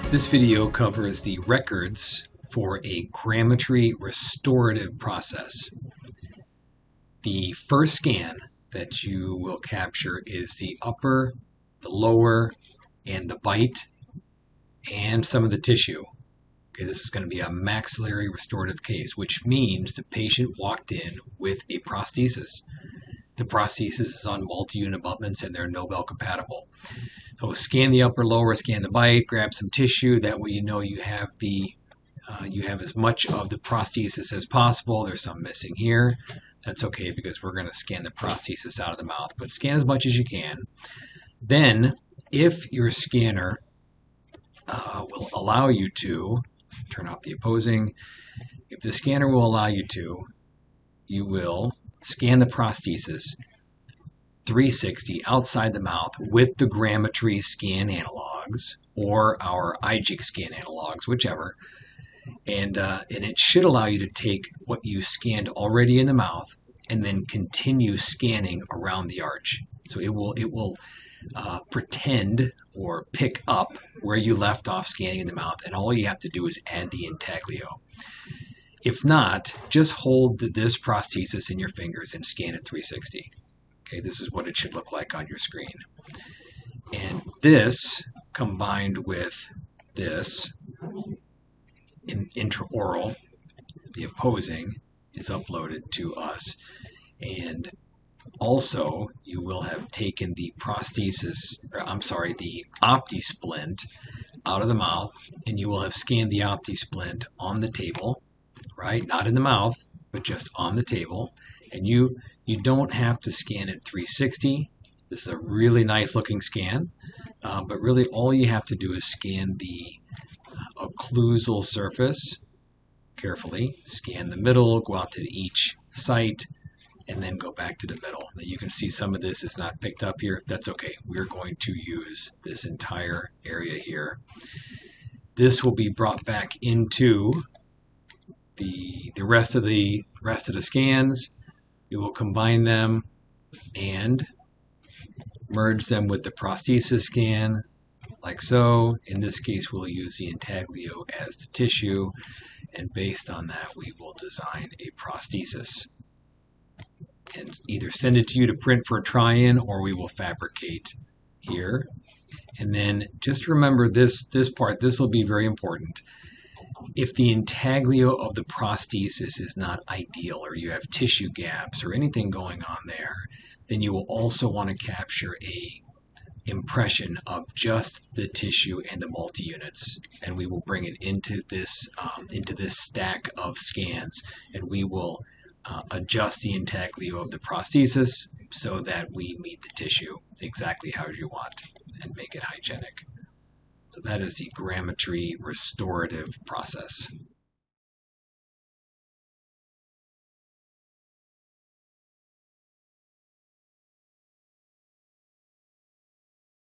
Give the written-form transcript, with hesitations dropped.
This video covers the records for a grammetry restorative process. The first scan that you will capture is the upper, the lower, and the bite, and some of the tissue. Okay, this is going to be a maxillary restorative case, which means the patient walked in with a prosthesis. The prosthesis is on multi-unit abutments and they're Nobel compatible. So scan the upper, lower, scan the bite, grab some tissue. That way you know you have as much of the prosthesis as possible. There's some missing here. That's okay because we're going to scan the prosthesis out of the mouth, but scan as much as you can. Then, if your scanner will allow you to, turn off the opposing, if the scanner will allow you to, you will scan the prosthesis 360 outside the mouth with the Grammetry scan analogs or our iGIC scan analogs, whichever. And it should allow you to take what you scanned already in the mouth and then continue scanning around the arch. So it will pretend or pick up where you left off scanning in the mouth, and all you have to do is add the intaglio. If not, just hold this prosthesis in your fingers and scan it 360. Okay, this is what it should look like on your screen. And this, combined with this, intraoral, the opposing, is uploaded to us. And also, you will have taken the prosthesis, the OptiSplint out of the mouth, and you will have scanned the OptiSplint on the table, right? Not in the mouth, but just on the table. And you don't have to scan it 360. This is a really nice looking scan, but really all you have to do is scan the occlusal surface carefully, scan the middle, go out to each site, and then go back to the middle. Now you can see some of this is not picked up here. That's okay. We're going to use this entire area here. This will be brought back into the rest of the scans. We will combine them and merge them with the prosthesis scan, like so. In this case, we'll use the intaglio as the tissue, and based on that, we will design a prosthesis and either send it to you to print for a try-in, or we will fabricate here. And then just remember this part. This will be very important. If the intaglio of the prosthesis is not ideal, or you have tissue gaps or anything going on there, then you will also want to capture a impression of just the tissue and the multi-units, and we will bring it into this stack of scans, and we will adjust the intaglio of the prosthesis so that we meet the tissue exactly how you want and make it hygienic. So that is the grammetry restorative process.